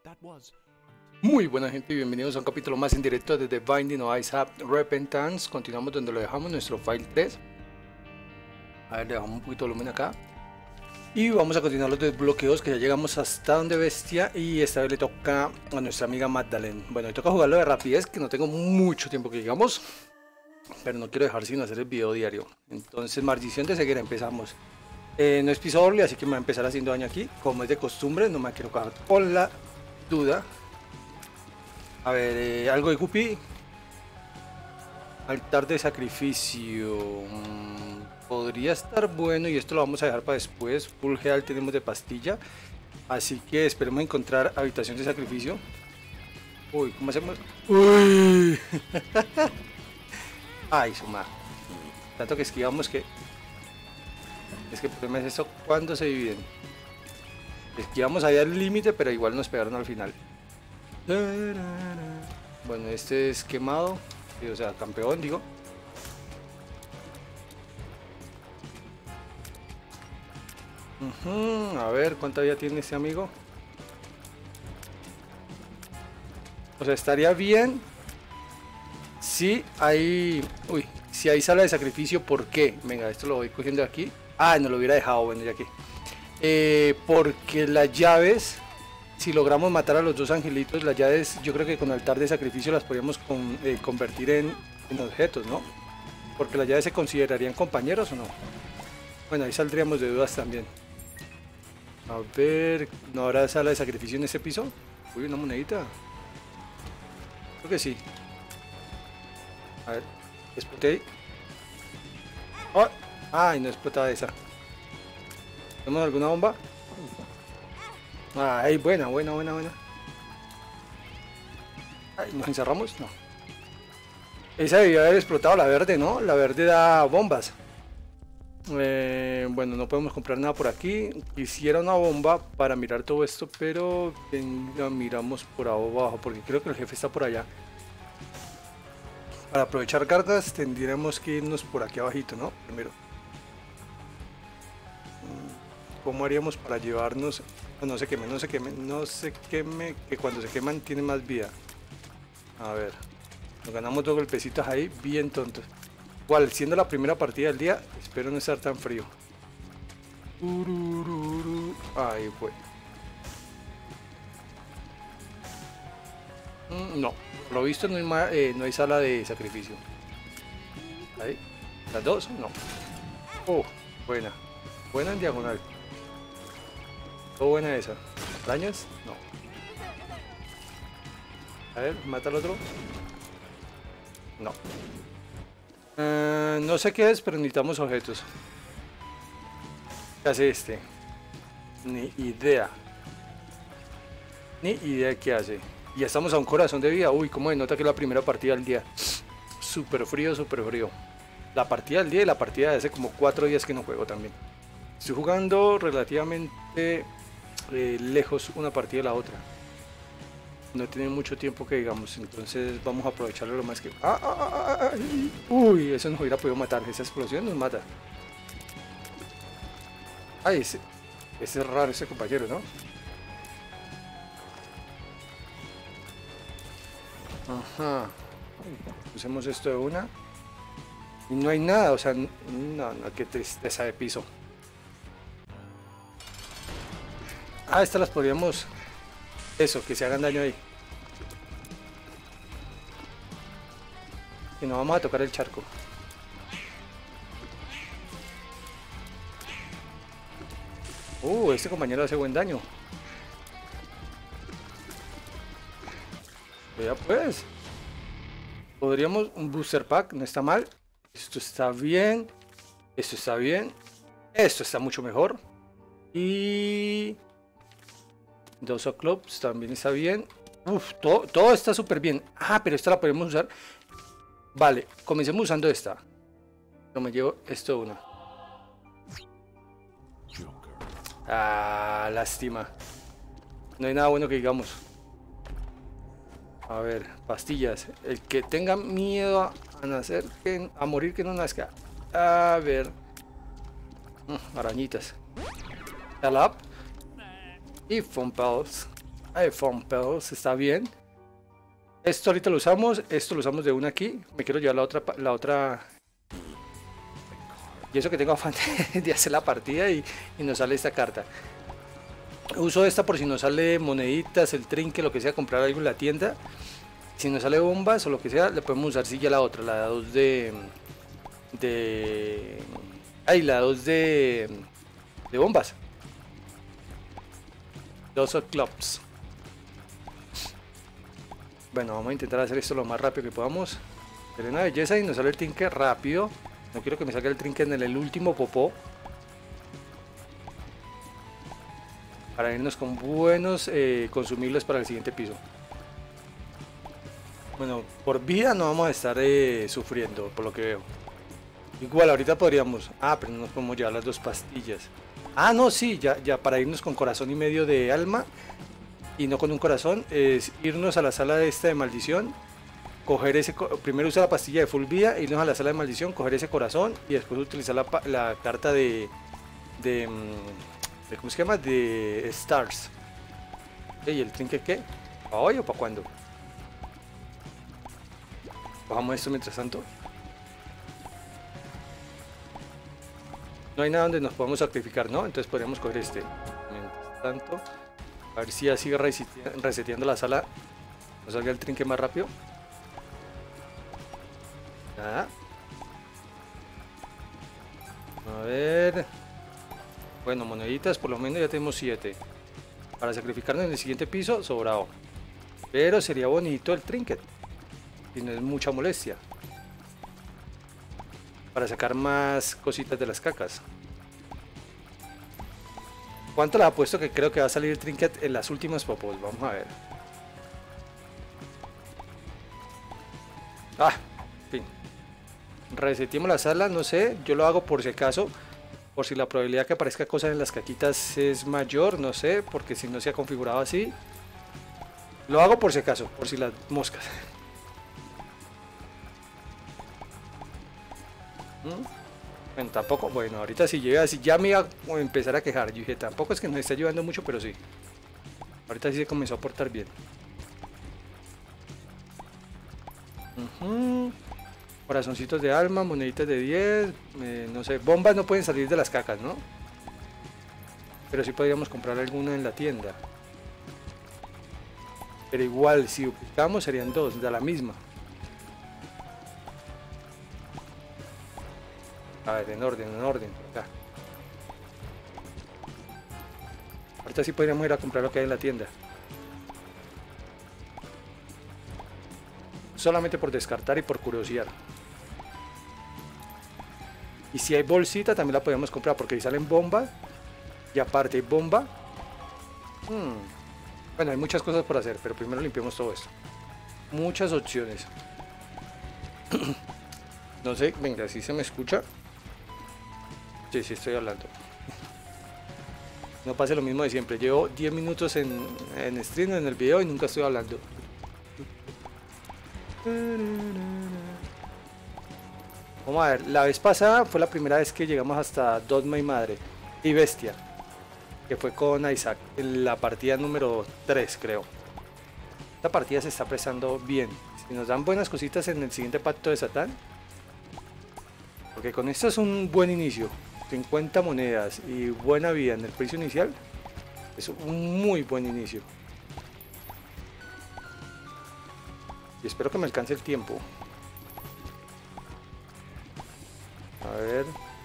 Muy buena gente y bienvenidos a un capítulo más en directo de The Binding of Isaac Repentance. Continuamos donde lo dejamos, nuestro file 3. A ver, le dejamos un poquito de volumen acá. Y vamos a continuar los desbloqueos, que ya llegamos hasta donde bestia. Y esta vez le toca a nuestra amiga Magdalene. Bueno, le toca jugarlo de rapidez, que no tengo mucho tiempo que llegamos, pero no quiero dejar sin hacer el video diario. Entonces, maldición de ceguera, empezamos. No es piso doble, así que me va a empezar haciendo daño aquí. Como es de costumbre, no me quiero quedar con la duda. A ver, algo de Guppy. Altar de sacrificio. Podría estar bueno y esto lo vamos a dejar para después. Full Heal tenemos de pastilla. Así que esperemos encontrar habitación de sacrificio. Uy, ¿cómo hacemos? Uy. Ay, suma. Tanto que esquivamos que... Es que el problema es eso cuando se dividen. Esquivamos ahí al límite, pero igual nos pegaron al final. Bueno, este es quemado, o sea, campeón, digo. A ver, ¿cuánta vida tiene este amigo? O sea, estaría bien si hay... Uy, si hay sala de sacrificio, ¿por qué? Venga, esto lo voy cogiendo de aquí. Ah, no lo hubiera dejado, bueno, ya aquí. Porque las llaves... Si logramos matar a los dos angelitos, las llaves, yo creo que con altar de sacrificio las podríamos convertir en objetos, ¿no? Porque las llaves se considerarían compañeros o no. Bueno, ahí saldríamos de dudas también. A ver, ¿no habrá sala de sacrificio en este piso? Uy, una monedita. Creo que sí. A ver, exploté ahí. ¡Oh! Ay, no explotaba esa. ¿Tenemos alguna bomba? Ay, buena. Ay, ¿nos encerramos? No. Esa debió haber explotado la verde, ¿no? La verde da bombas. Bueno, no podemos comprar nada por aquí. Quisiera una bomba para mirar todo esto, pero la miramos por abajo, porque creo que el jefe está por allá. Para aprovechar cargas tendríamos que irnos por aquí abajito, ¿no? Primero. ¿Cómo haríamos para llevarnos? No se queme, que cuando se queman tiene más vida. A ver, nos ganamos dos golpecitos ahí, bien tontos. Igual, siendo la primera partida del día, espero no estar tan frío. Ahí fue. No, por lo visto no hay sala de sacrificio. Ahí, las dos, no. Oh, buena. Buena en diagonal. Oh, buena esa. ¿Dañas? No. A ver, mata al otro. No. No sé qué es, pero necesitamos objetos. ¿Qué hace este? Ni idea. Ni idea qué hace. Ya estamos a un corazón de vida. Uy, cómo denota que es la primera partida del día. Súper frío, súper frío. La partida del día y la partida de hace como 4 días que no juego también. Estoy jugando relativamente lejos una partida de la otra. No tiene mucho tiempo que digamos, entonces vamos a aprovecharlo lo más que... Uy, eso nos hubiera podido matar, esa explosión nos mata. Ay, ese es raro ese compañero, ¿no? Ajá. Usemos esto de una. Y no hay nada, o sea, no, qué tristeza de piso. Ah, estas las podríamos... Eso, que se hagan daño ahí. Y no vamos a tocar el charco. Este compañero hace buen daño. Ya pues. Podríamos un booster pack, no está mal. Esto está bien. Esto está bien. Esto está mucho mejor. Y... Dos Oclops también está bien. Uf, todo está súper bien. Ah, pero esta la podemos usar. Vale, comencemos usando esta. Yo me llevo esto de una. Ah, lástima. No hay nada bueno que digamos. A ver, pastillas. El que tenga miedo a nacer, a morir que no nazca. A ver. Arañitas. Talap. Y Fompals. Foam Pebbles está bien. Esto ahorita lo usamos, esto lo usamos de una aquí. Me quiero llevar la otra. Y eso que tengo afán de hacer la partida y nos sale esta carta. Uso esta por si nos sale moneditas, el trinque, lo que sea, comprar algo en la tienda. Si nos sale bombas o lo que sea, le podemos usar sí ya la otra, la 2 la 2 de bombas. 2 clubs. Bueno, vamos a intentar hacer esto lo más rápido que podamos. Pero una belleza y nos sale el trinque rápido. No quiero que me salga el trinque en el último popó. Para irnos con buenos consumibles para el siguiente piso. Bueno, por vida no vamos a estar sufriendo, por lo que veo. Igual ahorita podríamos... Ah, pero no nos podemos llevar las 2 pastillas. Ah, no, sí, ya para irnos con corazón y medio de alma. Y no con un corazón, es irnos a la sala de esta de maldición. Coger ese... Primero usar la pastilla de full vida, irnos a la sala de maldición, coger ese corazón. Y después utilizar la carta de ¿cómo se llama? De Stars. ¿Y el trinque qué? ¿Para hoy o para cuándo? Bajamos esto mientras tanto. No hay nada donde nos podamos sacrificar, ¿no? Entonces podríamos coger este. Mientras tanto, a ver si así reseteando la sala nos salga el trinque más rápido. Nada. A ver. Bueno, moneditas, por lo menos ya tenemos 7. Para sacrificarnos en el siguiente piso, sobrado. Pero sería bonito el trinket. Y no es mucha molestia. Para sacar más cositas de las cacas. ¿Cuánto les apuesto que creo que va a salir el trinket en las últimas popos? Vamos a ver. Ah, en fin. Resetimos la sala, no sé. Yo lo hago por si acaso. Por si la probabilidad que aparezca cosas en las caquitas es mayor, no sé. Porque si no se ha configurado así. Lo hago por si acaso, por si las moscas. Bueno, tampoco, bueno, ahorita si llega así, ya me iba a empezar a quejar. Yo dije, tampoco es que nos esté ayudando mucho, pero sí. Ahorita sí se comenzó a portar bien. Corazoncitos de alma, moneditas de 10, no sé, bombas no pueden salir de las cacas, ¿no? Pero sí podríamos comprar alguna en la tienda. Pero igual, si duplicamos serían 2, de la misma. A ver, en orden, acá. Ahorita sí podríamos ir a comprar lo que hay en la tienda. Solamente por descartar y por curiosidad. Y si hay bolsita también la podemos comprar porque ahí salen bombas. Y aparte hay bomba. Bueno, hay muchas cosas por hacer, pero primero limpiamos todo esto. Muchas opciones. No sé, venga, si se me escucha. Sí, sí estoy hablando. No pase lo mismo de siempre. Llevo 10 minutos en stream, en el video y nunca estoy hablando. Vamos a ver, la vez pasada fue la primera vez que llegamos hasta Dogma y Madre y Bestia, que fue con Isaac en la partida número 3, creo. Esta partida se está prestando bien. Si nos dan buenas cositas en el siguiente pacto de Satán, porque con esto es un buen inicio. 50 monedas y buena vida en el precio inicial es un muy buen inicio. Y espero que me alcance el tiempo. A ver.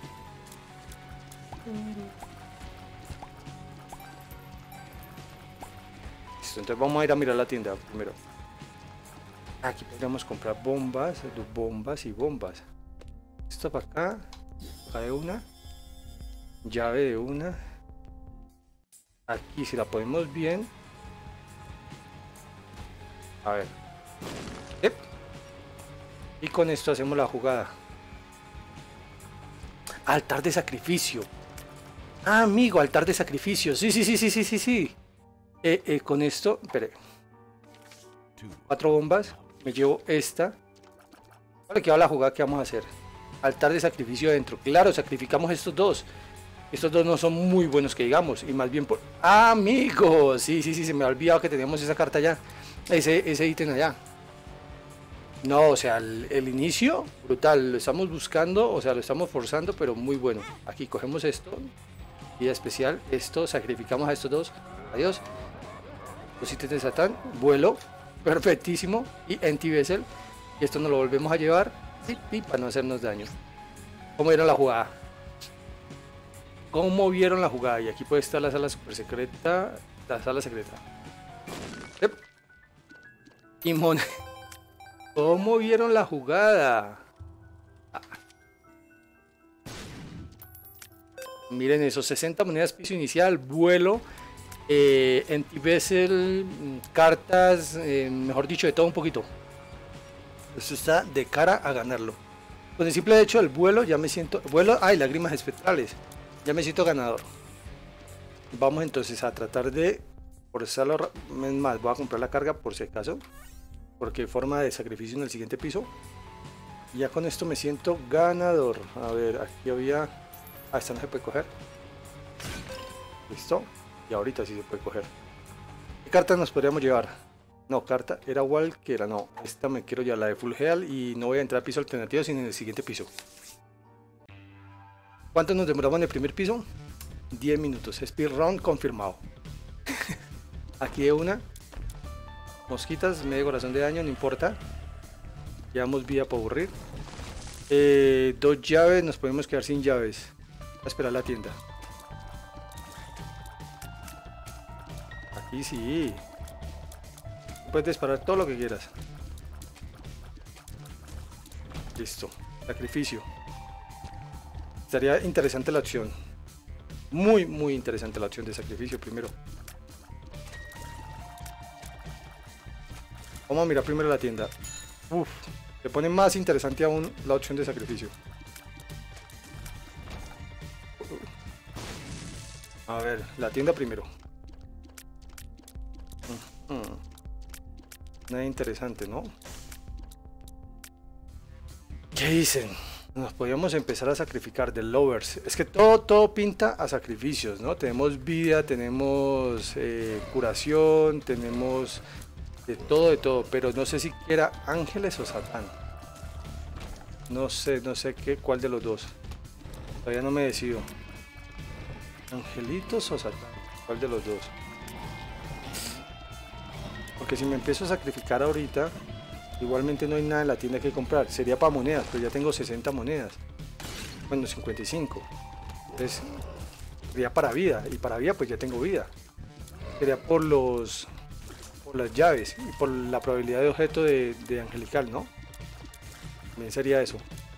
Listo, entonces vamos a ir a mirar la tienda primero. Aquí podríamos comprar bombas, bombas y bombas. Esto para acá, acá de una. Llave de una. Aquí si la ponemos bien. A ver. Y con esto hacemos la jugada. Altar de sacrificio. Ah, amigo, altar de sacrificio. Sí. Con esto, espere. 4 bombas. Me llevo esta. Vale, que va la jugada que vamos a hacer. Altar de sacrificio dentro. Claro, sacrificamos estos dos. Estos dos no son muy buenos que digamos. Y más bien por... ¡Ah, amigos! Sí, se me ha olvidado que teníamos esa carta allá. Ese ítem allá. No, o sea, el inicio, brutal. Lo estamos buscando, o sea, lo estamos forzando, pero muy bueno. Aquí cogemos esto. Vida especial. Esto, sacrificamos a estos dos. Adiós. Los ítems de Satán. Vuelo. Perfectísimo. Y anti-vessel. Y esto nos lo volvemos a llevar. Y para no hacernos daño. ¿Cómo vieron la jugada? ¿Cómo vieron la jugada? Y aquí puede estar la sala super secreta. La sala secreta. Yep. Y ¿cómo vieron la jugada? Miren esos 60 monedas piso inicial, vuelo, anti-vessel, cartas, mejor dicho, de todo un poquito. Esto está de cara a ganarlo. Con el simple hecho del vuelo ya me siento... Vuelo, ay, lágrimas espectrales. Ya me siento ganador. Vamos entonces a tratar de forzarlo. Es más, voy a comprar la carga por si acaso. Porque hay forma de sacrificio en el siguiente piso. Y ya con esto me siento ganador. A ver, aquí había... Ah, esta no se puede coger. Listo. Y ahorita sí se puede coger. ¿Qué cartas nos podríamos llevar? No, carta. Era Walker. No, esta me quiero llevar, la de Full Heal. Y no voy a entrar a piso alternativo sino en el siguiente piso. ¿Cuánto nos demoramos en el primer piso? 10 minutos. Speedrun confirmado. Aquí de una. Mosquitas, medio corazón de daño, no importa. Llevamos vida para aburrir. 2 llaves, nos podemos quedar sin llaves. A esperar la tienda. Aquí sí. Puedes disparar todo lo que quieras. Listo. Sacrificio. Estaría interesante la opción. Muy interesante la opción de sacrificio primero. Vamos a mirar primero la tienda. Uf, se pone más interesante aún la opción de sacrificio. A ver, la tienda primero. Nada interesante, ¿no? ¿Qué dicen? Nos podríamos empezar a sacrificar de lovers. Es que todo pinta a sacrificios, ¿no? Tenemos vida, tenemos curación, tenemos de todo, pero no sé si quiera ángeles o Satán. No sé cuál de los dos. Todavía no me decido. ¿Angelitos o Satán? ¿Cuál de los dos? Porque si me empiezo a sacrificar ahorita, igualmente no hay nada en la tienda que comprar. Sería para monedas, pero ya tengo 60 monedas. Bueno, 55. Entonces, sería para vida. Y para vida, pues ya tengo vida. Sería por las llaves y por la probabilidad de objeto de angelical, ¿no? También sería eso.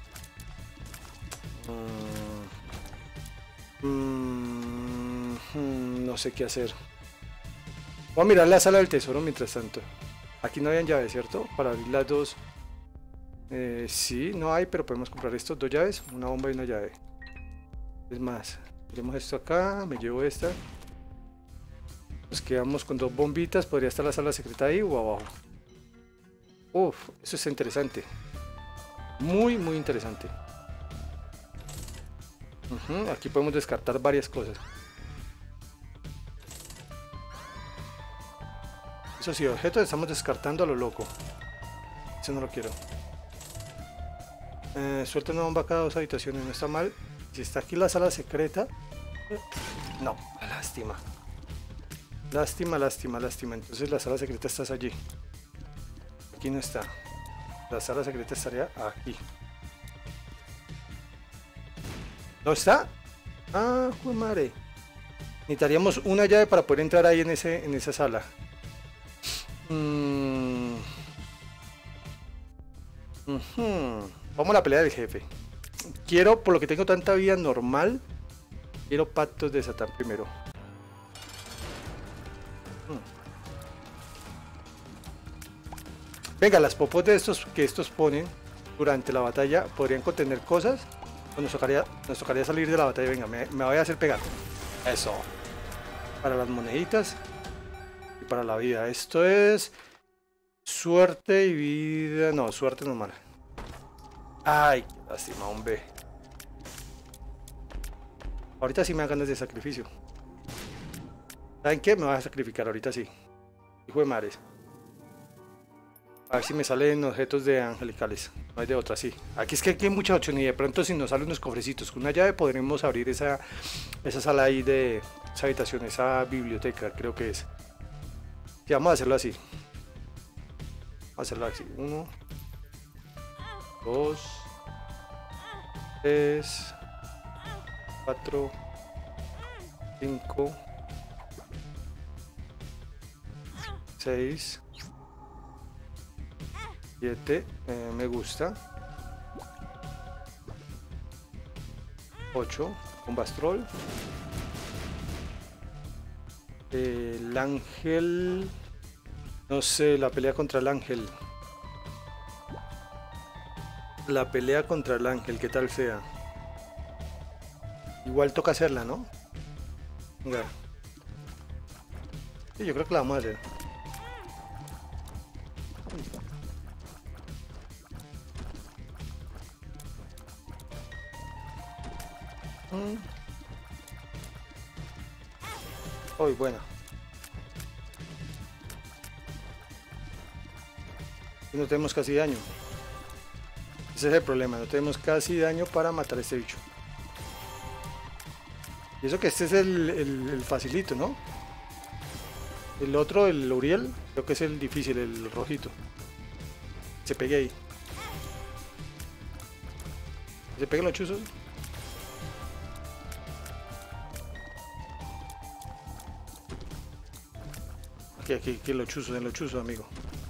No sé qué hacer. Voy a mirar la sala del tesoro mientras tanto. Aquí no habían llaves, ¿cierto? Para abrir las dos. Sí, no hay, pero podemos comprar estos 2 llaves, una bomba y una llave. Es más, tenemos esto acá, me llevo esta. Nos quedamos con 2 bombitas, podría estar la sala secreta ahí o abajo. Uf, eso es interesante. Muy interesante. Aquí podemos descartar varias cosas. Eso sí, objetos estamos descartando a lo loco. Eso no lo quiero. Suelta una bomba cada 2 habitaciones, no está mal. Si está aquí la sala secreta. No, lástima. Lástima. Entonces la sala secreta está allí. Aquí no está. La sala secreta estaría aquí. ¿No está? Ah, joder madre. Necesitaríamos una llave para poder entrar ahí en esa sala. Vamos a la pelea del jefe. Quiero, por lo que tengo tanta vida normal, quiero pactos de Satán primero. Venga, las popos de estos que estos ponen durante la batalla podrían contener cosas. O nos tocaría salir de la batalla. Venga, me voy a hacer pegar. Eso. Para las moneditas y para la vida. Esto es suerte y vida. No, suerte normal. Ay, qué lástima, hombre. Ahorita sí me dan ganas de sacrificio. ¿Saben qué? Me voy a sacrificar ahorita sí. Hijo de mares. A ver si me salen objetos de angelicales. No hay de otra, sí. Aquí es que aquí hay muchas opciones y de pronto si nos salen unos cofrecitos con una llave podremos abrir esa sala ahí de esa habitación, esa biblioteca, creo que es. Sí, vamos a hacerlo así. Vamos a hacerlo así. 1, 2, 3, 4, 5, 6, 7, me gusta. 8, un bastrol. El ángel, no sé, la pelea contra el ángel. La pelea contra el ángel, ¿qué tal sea? Igual toca hacerla, ¿no? Venga. Sí, yo creo que la vamos a hacer. Uy, buena. Y no tenemos casi daño. Ese es el problema, no tenemos casi daño para matar a este bicho. Y eso que este es el facilito, ¿no? El otro, el Uriel, creo que es el difícil, el rojito. Se pegue ahí. ¿Se peguen los chuzos? Aquí los chuzos, amigo.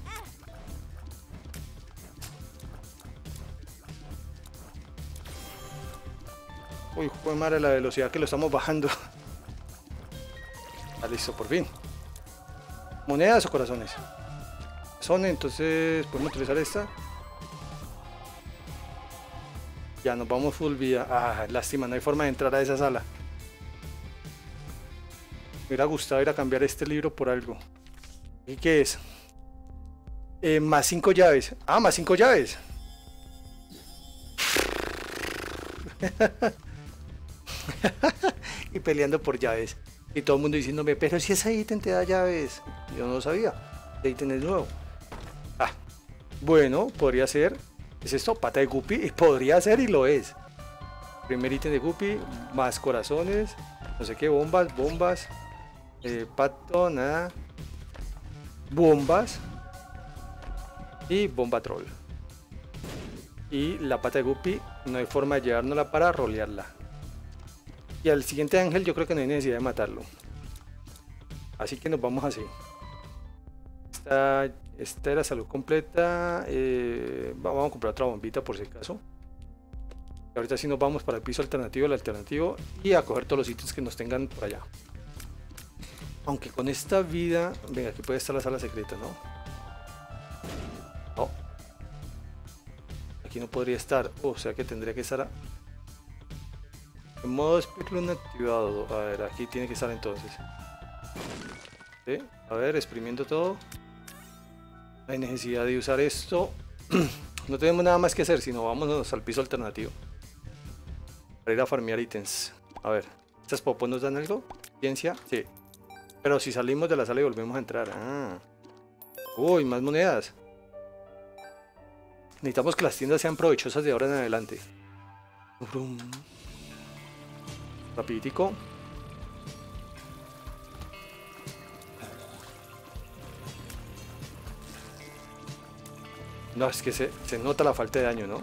Uy, joder madre, la velocidad que lo estamos bajando. Ah, listo, por fin. ¿Monedas o corazones? Son, entonces podemos utilizar esta. Ya nos vamos full vía. Ah, lástima, no hay forma de entrar a esa sala. Me hubiera gustado ir a cambiar este libro por algo. ¿Y qué es? Más 5 llaves. Ah, más 5 llaves. Y peleando por llaves. Y todo el mundo diciéndome, pero si ese ítem te da llaves. Yo no lo sabía. Ese ítem es nuevo. Ah, bueno, podría ser. ¿Es esto? Pata de Guppy. Y podría ser y lo es. Primer ítem de Guppy. Más corazones. No sé qué, bombas. Pato, nada. Bombas. Y bomba troll. Y la pata de Guppy. No hay forma de llevárnosla para rolearla. Y al siguiente ángel yo creo que no hay necesidad de matarlo. Así que nos vamos así. Esta era salud completa. Vamos a comprar otra bombita por si acaso. Y ahorita sí nos vamos para el piso alternativo, el alternativo. Y a coger todos los ítems que nos tengan por allá. Aunque con esta vida... Venga, aquí puede estar la sala secreta, ¿no? No. Aquí no podría estar. O sea que tendría que estar... En modo speedrun activado. A ver, aquí tiene que estar entonces. ¿Sí? A ver, exprimiendo todo. No hay necesidad de usar esto. No tenemos nada más que hacer, sino vámonos al piso alternativo. Para ir a farmear ítems. A ver, ¿estas popos nos dan algo? ¿Ciencia? Sí. Pero si salimos de la sala y volvemos a entrar. Ah. Uy, más monedas. Necesitamos que las tiendas sean provechosas de ahora en adelante. Rapiditico. No, es que se nota la falta de daño, ¿no?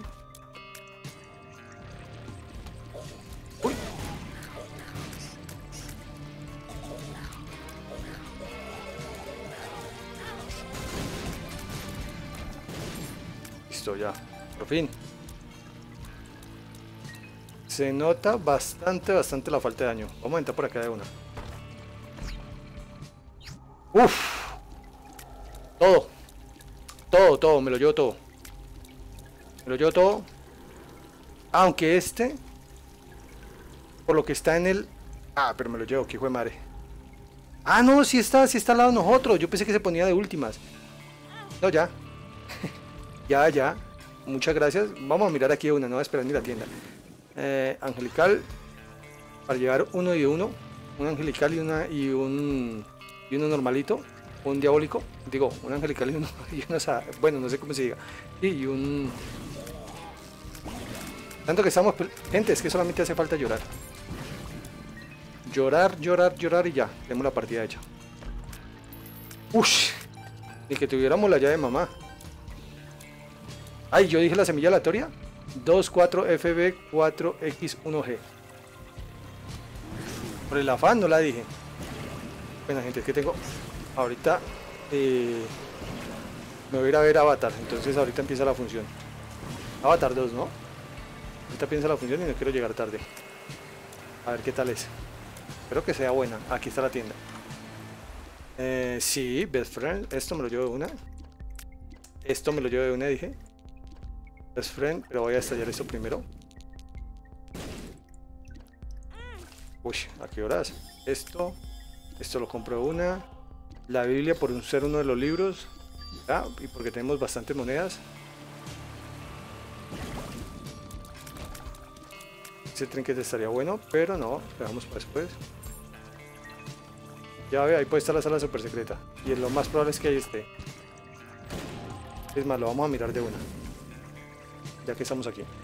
Uy. Listo, ya. Por fin. Se nota bastante la falta de daño. Vamos a entrar por acá de una. Uff. Todo, me lo llevo todo. Aunque este, por lo que está en el... Ah, pero me lo llevo, que hijo de madre. Ah, no, sí está al lado de nosotros. Yo pensé que se ponía de últimas. No, ya. Ya. Muchas gracias. Vamos a mirar aquí de una, no voy a esperar ni la tienda. Angelical. para llevar uno y uno, un angelical y uno normalito, un diabólico, digo, un angelical y uno, bueno, no sé cómo se diga, y un... Tanto que estamos... Gente, es que solamente hace falta llorar. Llorar, llorar, llorar y ya, tenemos la partida hecha. Ush, ni que tuviéramos la llave de mamá. Ay, yo dije la semilla aleatoria. 24FB4X1G. Por el afán no la dije. Bueno, gente, es que tengo... Ahorita... me voy a ir a ver Avatar. Entonces ahorita empieza la función. Avatar 2, ¿no? Ahorita empieza la función y no quiero llegar tarde. A ver qué tal es. Espero que sea buena. Aquí está la tienda. Sí, Best Friend. Esto me lo llevo de una. Esto me lo llevo de una, dije. Best Friend, pero voy a estallar esto primero. Uy, ¿a qué horas? Esto lo compro de una. La Biblia por ser uno de los libros. Ah, y porque tenemos bastantes monedas. Ese trinquete estaría bueno, pero no, lo dejamos para después. Ya ve, ahí puede estar la sala super secreta. Y lo más probable es que ahí esté. Es más, lo vamos a mirar de una. Ya que estamos aquí.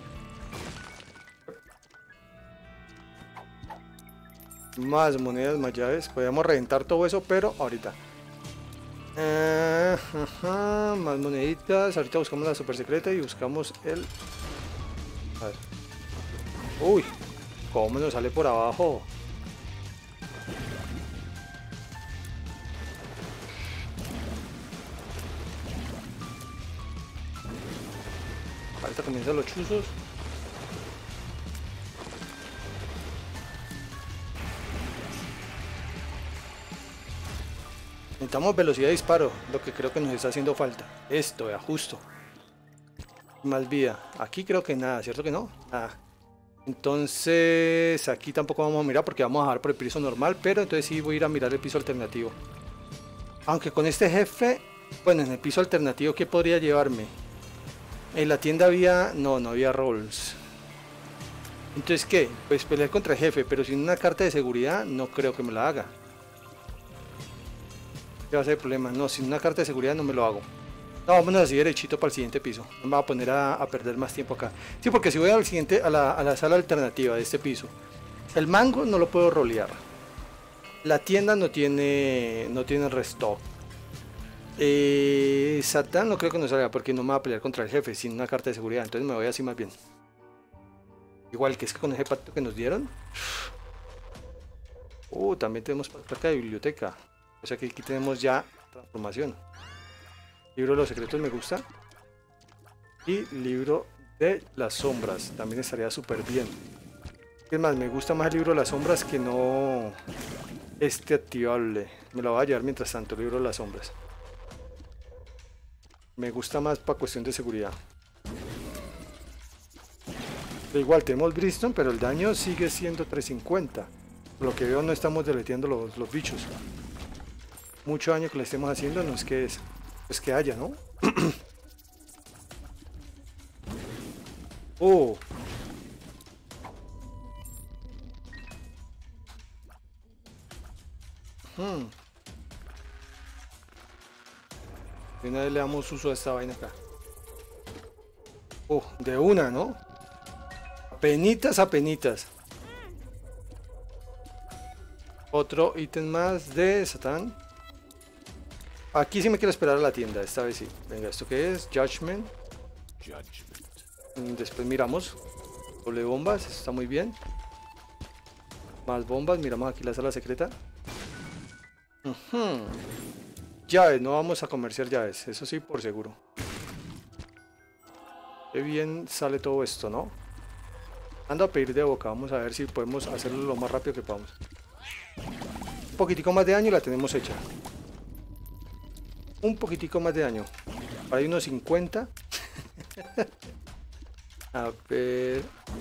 Más monedas, más llaves. Podríamos reventar todo eso, pero ahorita. Más moneditas. Ahorita buscamos la super secreta y buscamos el... A ver. Uy, ¿cómo nos sale por abajo? Ahorita comienzan los chuzos. Necesitamos velocidad de disparo, lo que creo que nos está haciendo falta. Esto, vea, justo. Más vida. Aquí creo que nada, ¿cierto que no? Nada. Entonces, aquí tampoco vamos a mirar porque vamos a bajar por el piso normal, pero entonces sí voy a ir a mirar el piso alternativo. Aunque con este jefe, bueno, en el piso alternativo, ¿qué podría llevarme? En la tienda había... No había rolls. Entonces, ¿qué? Pues pelear contra el jefe, pero sin una carta de seguridad no creo que me la haga. ¿Qué va a ser el problema? No, sin una carta de seguridad no me lo hago. No, vámonos así derechito para el siguiente piso. No me voy a poner a perder más tiempo acá. Sí, porque si voy al siguiente, a la sala alternativa de este piso, el mango no lo puedo rolear. La tienda no tiene restock. Satán no creo que nos salga porque no me va a pelear contra el jefe sin una carta de seguridad. Entonces me voy así más bien. Igual que es que con ese pacto que nos dieron. También tenemos placa de biblioteca. O sea que aquí tenemos ya transformación. Libro de los secretos me gusta. Y libro de las sombras. También estaría súper bien. Es más, me gusta más el libro de las sombras que no este activable. Me lo voy a llevar mientras tanto, el libro de las sombras. Me gusta más para cuestión de seguridad. Pero igual tenemos Brimstone, pero el daño sigue siendo 350. Por lo que veo no estamos deleteando los bichos. Mucho daño que le estemos haciendo no es que es... Pues que haya, ¿no? De una vez le damos uso a esta vaina acá. De una, ¿no? Apenitas, apenitas. Otro ítem más de Satán. Aquí sí me quiero esperar a la tienda, esta vez sí. Venga, ¿esto qué es? Judgment. Después miramos. Doble bombas, eso está muy bien. Más bombas, miramos aquí la sala secreta. Llaves, no vamos a comerciar llaves, eso sí por seguro. Qué bien sale todo esto, ¿no? Ando a pedir de boca, vamos a ver si podemos hacerlo lo más rápido que podamos. Un poquitico más de daño y la tenemos hecha. Un poquitico más de daño. Hay unos 50. A ver.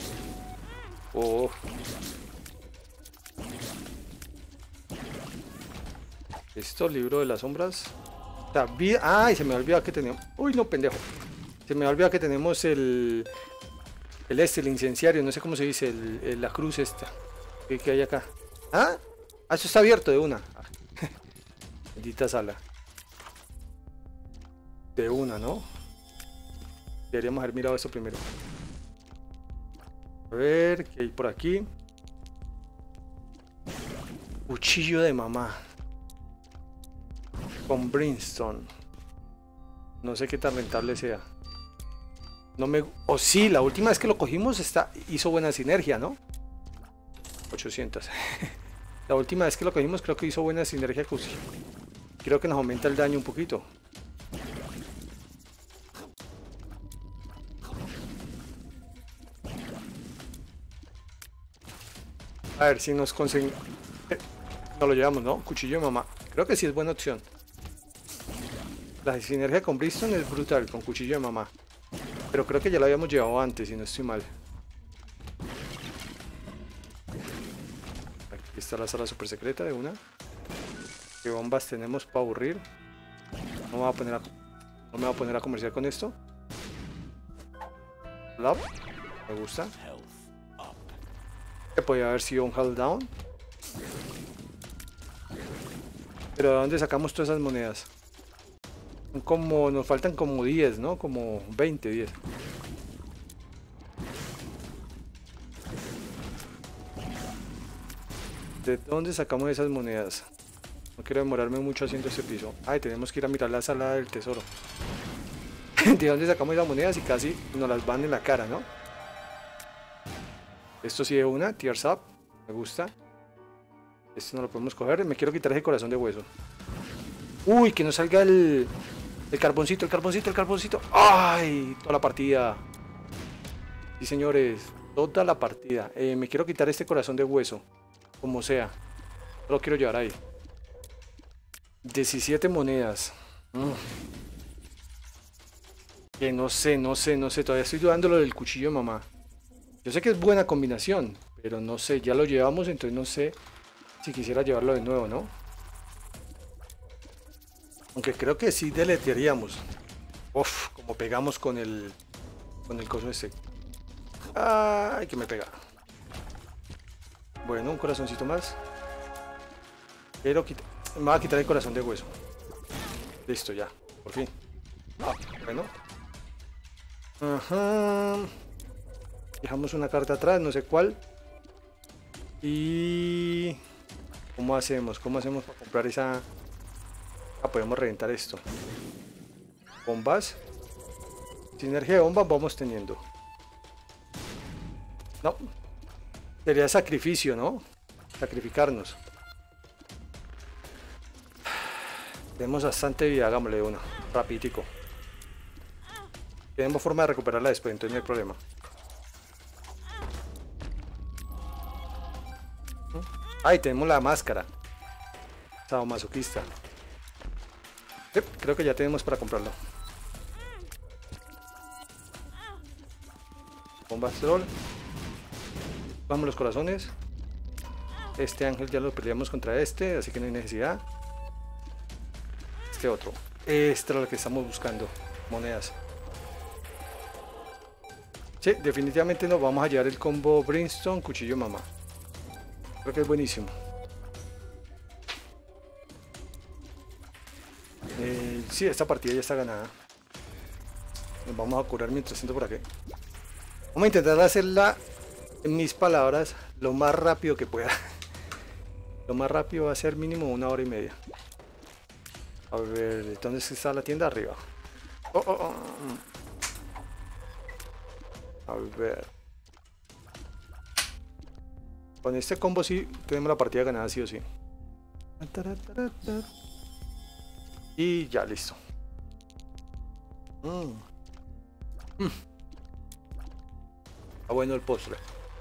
Esto, libro de las sombras. Ay, se me olvidó que tenemos. Uy, no, pendejo. Se me olvidó que tenemos el incenciario. No sé cómo se dice. La cruz esta. ¿Qué hay acá? ¿Ah? Ah, eso está abierto de una. Bendita sala. De una, ¿no? Deberíamos haber mirado esto primero. A ver, ¿qué hay por aquí? Cuchillo de mamá. Con brimstone. No sé qué tan rentable sea. No me... O sí, la última vez que lo cogimos hizo buena sinergia, ¿no? 800. La última vez que lo cogimos creo que hizo buena sinergia. Creo que nos aumenta el daño un poquito. A ver si nos conseguimos... No lo llevamos, ¿no? Cuchillo de mamá. Creo que sí es buena opción. La sinergia con Brimstone es brutal con cuchillo de mamá. Pero creo que ya lo habíamos llevado antes, si no estoy mal. Aquí está la sala super secreta de una. ¿Qué bombas tenemos para aburrir? No me voy a poner a comerciar con esto. Love. Me gusta. Que podría haber sido un hold down. Pero ¿de dónde sacamos todas esas monedas? Como, nos faltan como 10, ¿no? Como 20, 10. ¿De dónde sacamos esas monedas? No quiero demorarme mucho haciendo este piso. Ay, tenemos que ir a mirar la sala del tesoro. ¿De dónde sacamos esas monedas? Y casi nos las van en la cara, ¿no? Esto sí de una, Tears Up. Me gusta. Esto no lo podemos coger. Me quiero quitar ese corazón de hueso. Uy, que no salga el carboncito, el carboncito, el carboncito. ¡Ay! Toda la partida. Sí, señores. Toda la partida. Me quiero quitar este corazón de hueso. Como sea. No lo quiero llevar ahí. 17 monedas. Que no sé. Todavía estoy dudando lo del cuchillo de mamá. Yo sé que es buena combinación. Pero no sé. Ya lo llevamos. Entonces no sé si quisiera llevarlo de nuevo, ¿no? Aunque creo que sí deletearíamos. Uf, como pegamos con el coso ese. Ay, que me pega. Bueno, un corazoncito más. Pero me va a quitar el corazón de hueso. Listo, ya, por fin. Bueno. Ajá. Dejamos una carta atrás, no sé cuál. Y... ¿Cómo hacemos? ¿Cómo hacemos para comprar esa...? Podemos reventar esto. Bombas. Sinergia de bombas vamos teniendo. No. Sería sacrificio, ¿no? Sacrificarnos. Tenemos bastante vida, hagámosle uno. Rapidito. Tenemos forma de recuperarla después, entonces no hay problema. Ahí tenemos la máscara. Sadomasoquista. Creo que ya tenemos para comprarlo. Bombas troll. Vamos los corazones. Este ángel ya lo peleamos contra este, así que no hay necesidad. Este otro. Este es lo que estamos buscando. Monedas. Sí, definitivamente nos vamos a llevar el combo Brimstone, cuchillo mamá. Creo que es buenísimo. Sí, esta partida ya está ganada. Nos vamos a curar mientras tanto por aquí. Vamos a intentar hacerla, en mis palabras, lo más rápido que pueda. Lo más rápido va a ser mínimo 1 hora y media. A ver, ¿dónde está la tienda? Arriba. A ver. Con este combo sí tenemos la partida ganada sí o sí. Y ya, listo. Está bueno el postre.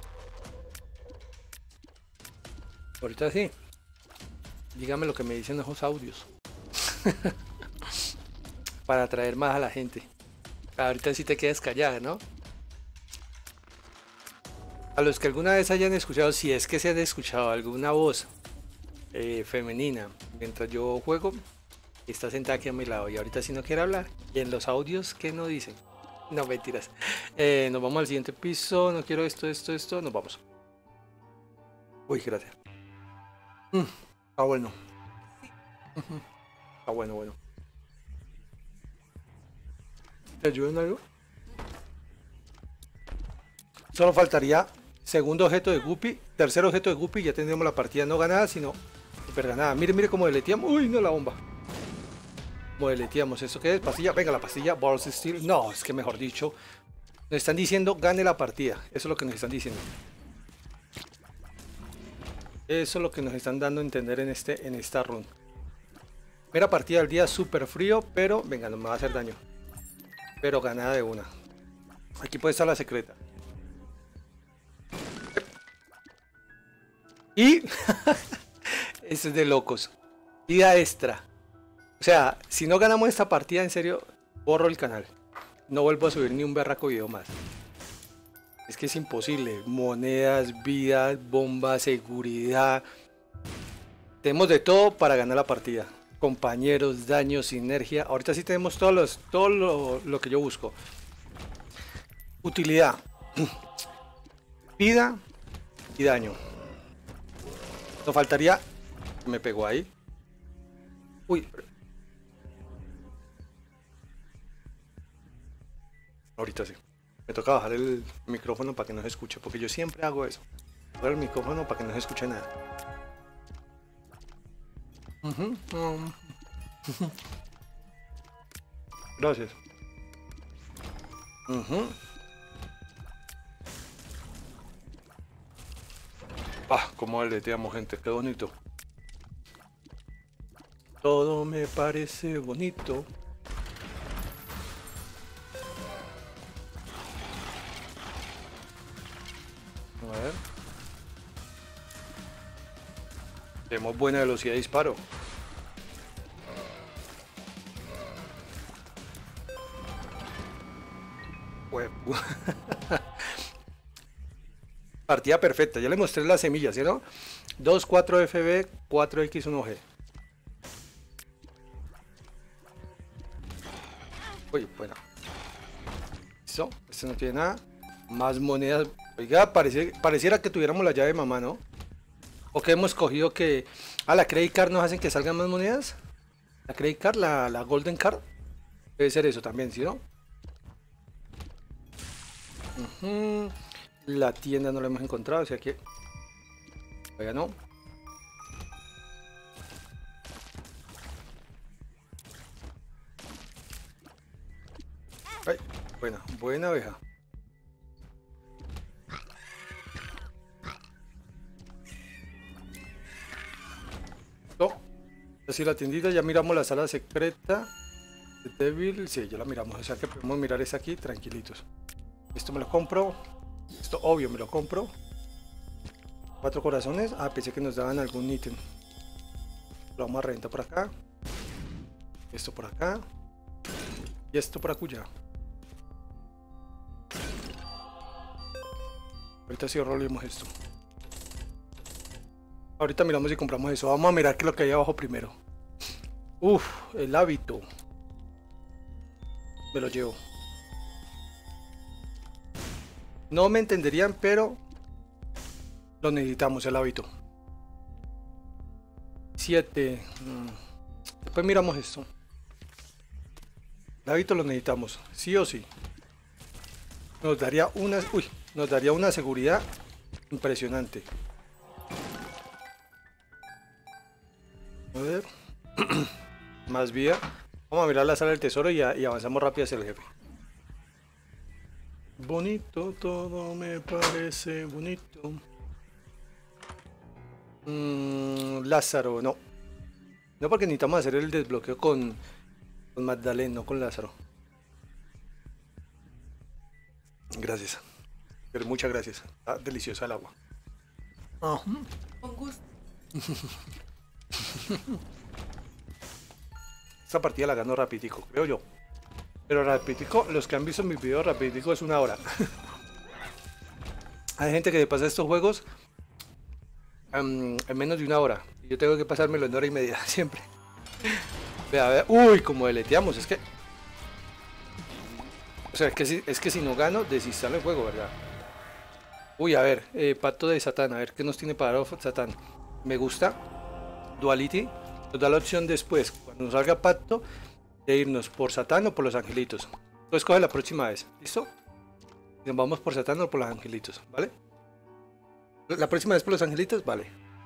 Ahorita sí. Dígame lo que me dicen esos audios. Para atraer más a la gente. Ahorita sí te quedas callada, ¿no? A los que alguna vez hayan escuchado, si es que se han escuchado alguna voz femenina mientras yo juego, está sentada aquí a mi lado y ahorita sí no quiere hablar. Y en los audios, ¿qué no dicen? No, mentiras. Nos vamos al siguiente piso. No quiero esto. Nos vamos. Uy, gracias. Está bueno. Está bueno, bueno. ¿Te ayuda en algo? Solo faltaría segundo objeto de Guppy, tercer objeto de Guppy y ya tendríamos la partida no ganada, sino super ganada. Mire, mire cómo deleteamos. Uy, no la bomba. Como deleteamos. ¿Eso qué es? Pastilla. Venga, la pastilla. Balls Steel. No, es que mejor dicho. Nos están diciendo gane la partida. Eso es lo que nos están diciendo. Eso es lo que nos están dando a entender en esta run. Primera partida del día súper frío, pero venga, no me va a hacer daño. Pero ganada de una. Aquí puede estar la secreta. Y eso es de locos. Vida extra. O sea, si no ganamos esta partida, en serio, borro el canal. No vuelvo a subir ni un berraco video más. Es que es imposible. Monedas, vidas, bombas, seguridad. Tenemos de todo para ganar la partida. Compañeros, daño, sinergia. Ahorita sí tenemos todo lo que yo busco. Utilidad. Vida y daño. Nos faltaría... Me pegó ahí. Uy. Ahorita sí. Me toca bajar el micrófono para que no se escuche. Porque yo siempre hago eso. Bajar el micrófono para que no se escuche nada. Gracias. Ah, como aleteamos, gente. Qué bonito. Todo me parece bonito. A ver. Tenemos buena velocidad de disparo. Partida perfecta. Ya le mostré las semillas, ¿sí, no? 2, 4 FB, 4X, 1G. Uy, bueno. Listo. Este no tiene nada. Más monedas. Oiga, pareciera que tuviéramos la llave de mamá, ¿no? O que hemos cogido que... Ah, la Credit Card nos hacen que salgan más monedas. La Credit Card, la Golden Card. Debe ser eso también, ¿sí, no? La tienda no la hemos encontrado, o sea que... Oiga, no. Ay, buena abeja. No. Así la tiendita, ya miramos la sala secreta. De Devil, sí, ya la miramos, o sea que podemos mirar esa aquí tranquilitos. Esto me lo compro. Esto obvio me lo compro. 4 corazones. Ah, pensé que nos daban algún ítem. Lo vamos a reventar por acá. Esto por acá. Y esto por acuya. Ahorita sí roleamos esto. Ahorita miramos y compramos eso. Vamos a mirar qué es lo que hay abajo primero. Uf, el hábito. Me lo llevo. No me entenderían, pero lo necesitamos, el hábito. 7. Después miramos esto. El hábito lo necesitamos, sí o sí. Nos daría una seguridad impresionante. A ver. Más vida. Vamos a mirar la sala del tesoro y avanzamos rápido hacia el jefe. Bonito, todo me parece bonito. Lázaro, no. No, porque necesitamos hacer el desbloqueo con Magdalena, no con Lázaro. Gracias. Pero muchas gracias. Está deliciosa el agua. Con gusto. Esta partida la gano rapidico, creo yo. Pero rapidico, los que han visto mis videos, rapidico es 1 hora. Hay gente que se pasa estos juegos en menos de 1 hora. Y yo tengo que pasármelo en 1 hora y media, siempre. Vea. Uy, como deleteamos, es que... O sea, es que si no gano, desinstalo el juego, ¿verdad? Uy, a ver, pacto de Satán, a ver qué nos tiene para Satán. Me gusta. Duality. Nos da la opción después, cuando nos salga pacto, de irnos por Satán o por los angelitos. Tú escoge la próxima vez, ¿listo? Nos vamos por Satán o por los angelitos, ¿vale? La próxima vez por los angelitos, vale.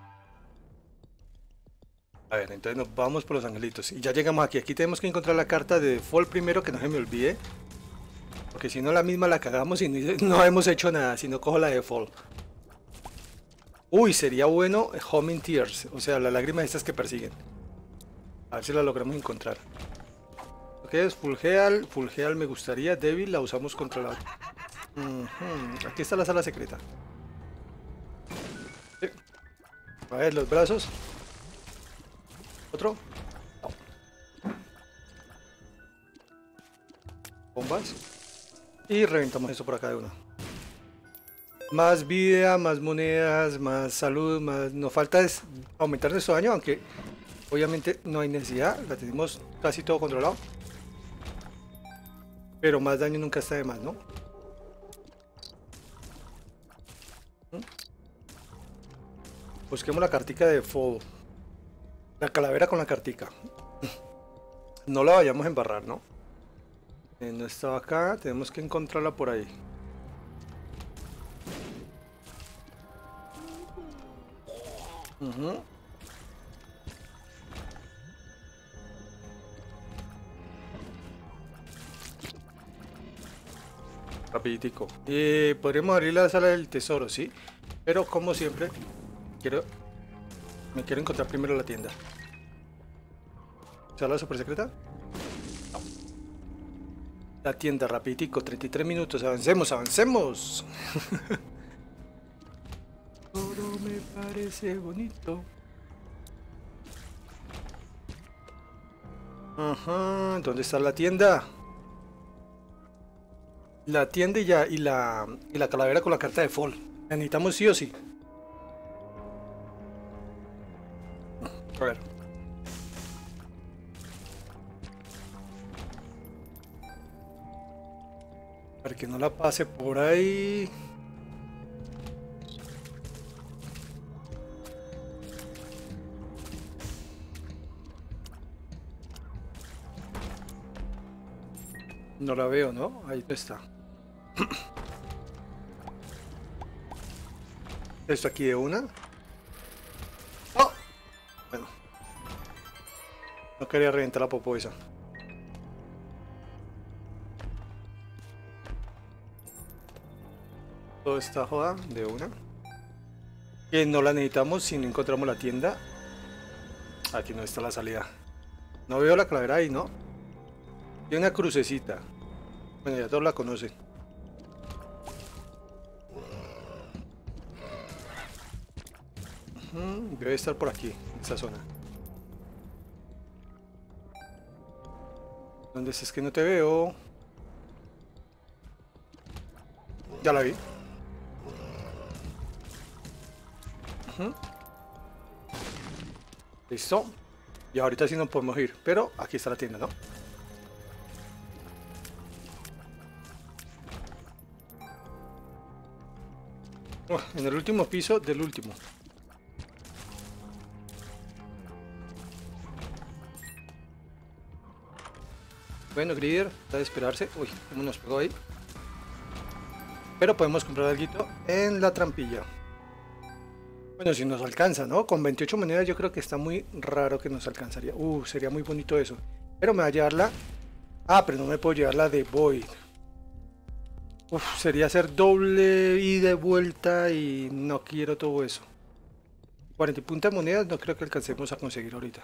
A ver, entonces nos vamos por los angelitos. Y ya llegamos aquí. Aquí tenemos que encontrar la carta de default primero, que no se me olvide. Porque si no la misma la cagamos y no hemos hecho nada, si no cojo la default. Uy, sería bueno Homing Tears, o sea, las lágrimas estas que persiguen. A ver si la logramos encontrar. Ok, es Full Heal me gustaría. Devil la usamos contra la... Aquí está la sala secreta. Sí. A ver, los brazos. Otro. No. Bombas. Y reventamos eso por acá de una. Más vida, más monedas, más salud, más... Nos falta es aumentar nuestro daño, aunque obviamente no hay necesidad. La tenemos casi todo controlado. Pero más daño nunca está de más, ¿no? Busquemos la cartica de fuego. La calavera con la cartica. No la vayamos a embarrar, ¿no? No estaba acá, tenemos que encontrarla por ahí. Rapiditico. Podríamos abrir la sala del tesoro, sí. Pero como siempre, me quiero encontrar primero la tienda. ¿Sala super secreta? No. La tienda, rapiditico, 33 minutos. Avancemos, avancemos. Todo me parece bonito. Ajá, ¿dónde está la tienda? La tienda y la calavera con la carta de fall. La necesitamos sí o sí. A ver. Para que no la pase por ahí. No la veo, ¿no? Ahí no está. Esto aquí de una. ¡Oh! Bueno. No quería reventar la popó esa. Todo está joda de una. Que no la necesitamos si no encontramos la tienda. Aquí no está la salida. No veo la calavera ahí, ¿no? Tiene una crucecita. Bueno, ya todos la conocen. Debe estar por aquí, en esta zona. ¿Dónde es que no te veo? Ya la vi. Listo. Y ahorita sí no podemos ir, pero aquí está la tienda, ¿no? En el último piso del último. Bueno, Grider, está de esperarse. Uy, cómo nos pegó ahí. Pero podemos comprar algo en la trampilla. Bueno, si nos alcanza, ¿no? Con 28 monedas yo creo que está muy raro que nos alcanzaría. Sería muy bonito eso. Pero me va a llevar la... Ah, pero no me puedo llevar la de Void. Sería hacer doble ida y vuelta y no quiero todo eso. 40 puntas monedas no creo que alcancemos a conseguir ahorita.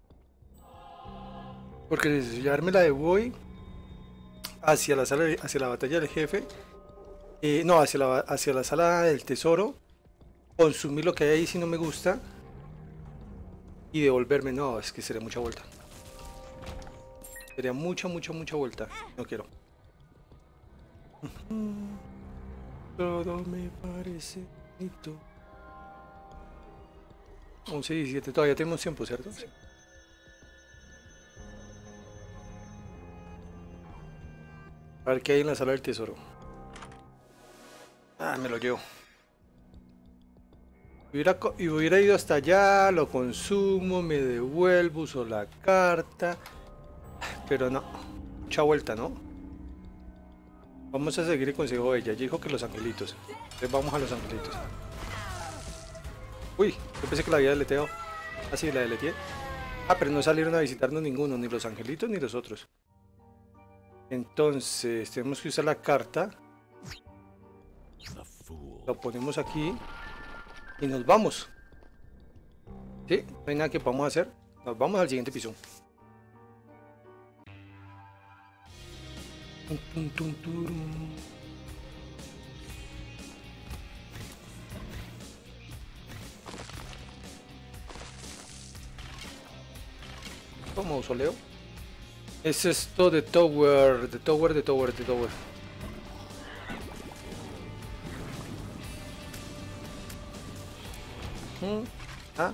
Porque necesito llevarme la de Void hacia la sala, hacia la batalla del jefe. No, hacia la sala del tesoro. Consumir lo que hay ahí si no me gusta. Y devolverme. No, es que sería mucha vuelta. Sería mucha vuelta. No quiero. Todo me parece bonito. 11 y 17. Todavía tenemos tiempo, ¿cierto? Sí. A ver qué hay en la sala del tesoro. Ah, me lo llevo. Hubiera ido hasta allá, lo consumo, me devuelvo, uso la carta. Pero no, mucha vuelta, ¿no? Vamos a seguir el consejo de ella. Ella dijo que los angelitos. Entonces vamos a los angelitos. Uy, yo pensé que la había deleteado. Ah, sí, la deleteé. Ah, pero no salieron a visitarnos ninguno, ni los angelitos ni los otros. Entonces, tenemos que usar la carta. Lo ponemos aquí. Y nos vamos. ¿Sí? No hay nada que podamos hacer. Nos vamos al siguiente piso. ¿Cómo mausoleo? Es esto de Tower. De Tower, de Tower, de Tower. Ah.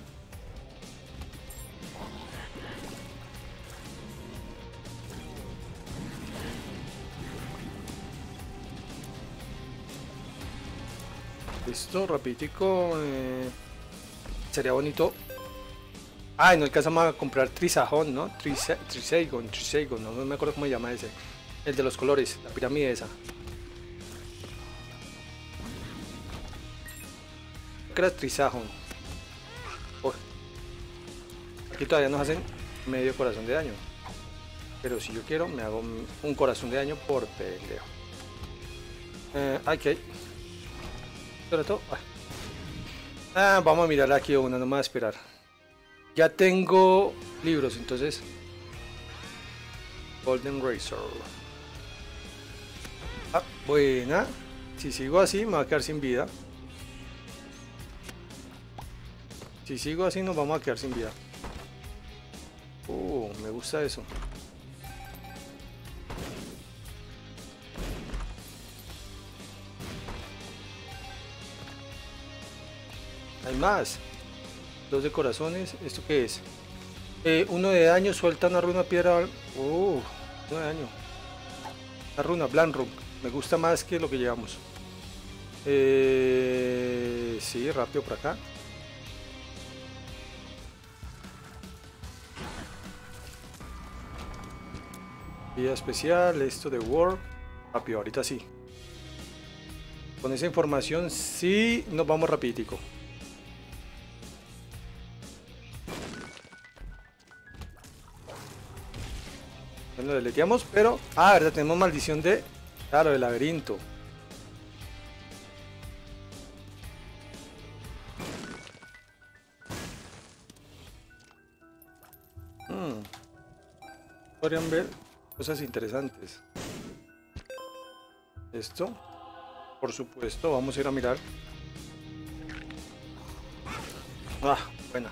Listo, rapidito. Sería bonito. Ay, no alcanzamos a comprar Trisajón, ¿no? Triseigon, no me acuerdo cómo se llama ese. El de los colores, la pirámide esa. Creo que era Trisajón. Oh. Aquí todavía nos hacen medio corazón de daño. Pero si yo quiero, me hago un corazón de daño por pendejo. Ok. Sobre todo. Vamos a mirar aquí una, nomás a esperar. Ya tengo libros, entonces. Golden Razor. Buena. Si sigo así, me va a quedar sin vida. Si sigo así, nos vamos a quedar sin vida. Me gusta eso. Hay más. 2 de corazones. ¿Esto qué es? 1 de daño. Suelta una runa piedra. 1 de daño. La runa Blanrun. Me gusta más que lo que llevamos. Sí, rápido por acá. Vida especial. Esto de War. Rápido, ahorita sí. Con esa información sí nos vamos rapidito. Lo deleteamos, pero... verdad, tenemos maldición de... Claro, del laberinto. Podrían ver cosas interesantes. Esto, por supuesto, vamos a ir a mirar. Buena.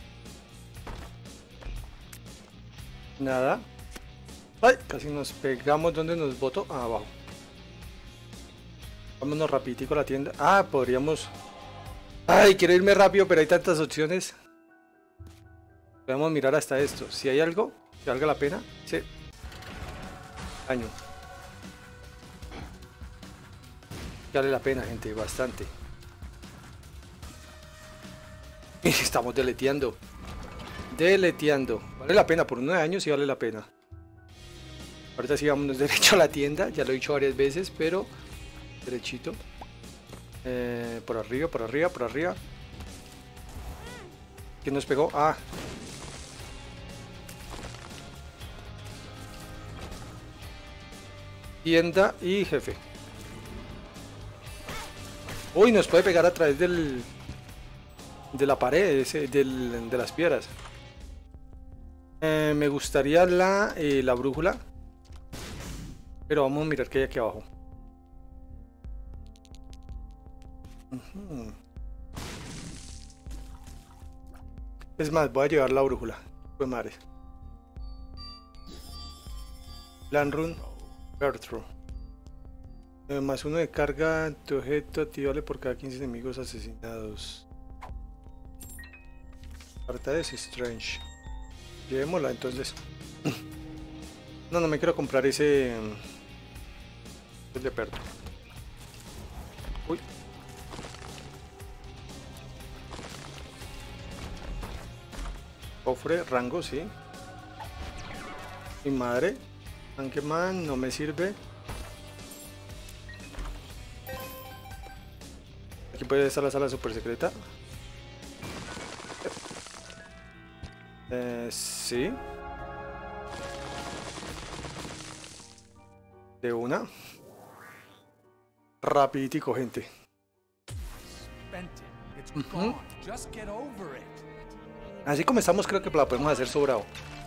Nada. Ay, casi nos pegamos. ¿Donde nos botó? Abajo. Vámonos rapidito a la tienda. Podríamos... Ay, quiero irme rápido, pero hay tantas opciones. Podemos mirar hasta esto. Si hay algo que valga la pena. Sí. Daño. Vale la pena, gente. Bastante. Estamos deleteando. Vale la pena. Por 1 de daño sí vale la pena. Ahorita sí vámonos derecho a la tienda. Ya lo he dicho varias veces, pero derechito. Por arriba, por arriba, por arriba. ¿Quién nos pegó? Tienda y jefe. Uy, nos puede pegar a través de la pared, de las piedras. Me gustaría la brújula. Pero vamos a mirar qué hay aquí abajo. Es más, voy a llevar la brújula. Pues madre. Blanrun Bertru. Más 1 de carga. Tu objeto activable por cada 15 enemigos asesinados. Carta de Strange. Llevémosla entonces. No me quiero comprar ese. El de Perto. Uy. Cofre, rango, sí. Mi madre. Tanqueman no me sirve. Aquí puede estar la sala super secreta. Sí. De una. Rapiditico, gente. Así como estamos, creo que la podemos hacer sobrado.